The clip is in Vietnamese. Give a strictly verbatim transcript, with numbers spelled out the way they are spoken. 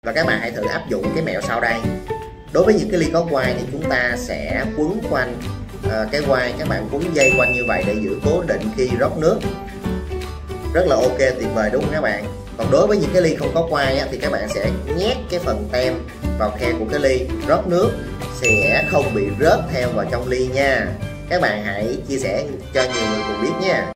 Và các bạn hãy thử áp dụng cái mẹo sau đây. Đối với những cái ly có quai thì chúng ta sẽ quấn quanh uh, cái quai, các bạn quấn dây quanh như vậy để giữ cố định khi rót nước. Rất là ok, tuyệt vời đúng không các bạn? Còn đối với những cái ly không có quai á, thì các bạn sẽ nhét cái phần tem vào khe của cái ly, rót nước sẽ không bị rớt theo vào trong ly nha. Các bạn hãy chia sẻ cho nhiều người cùng biết nha.